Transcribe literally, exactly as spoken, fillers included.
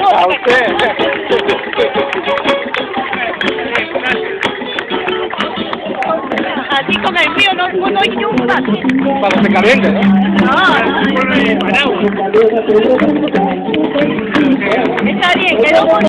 A usted. Así como el mío no, no hay nunca. Cuando se caliente, ¿no? No, está bien, quedó muy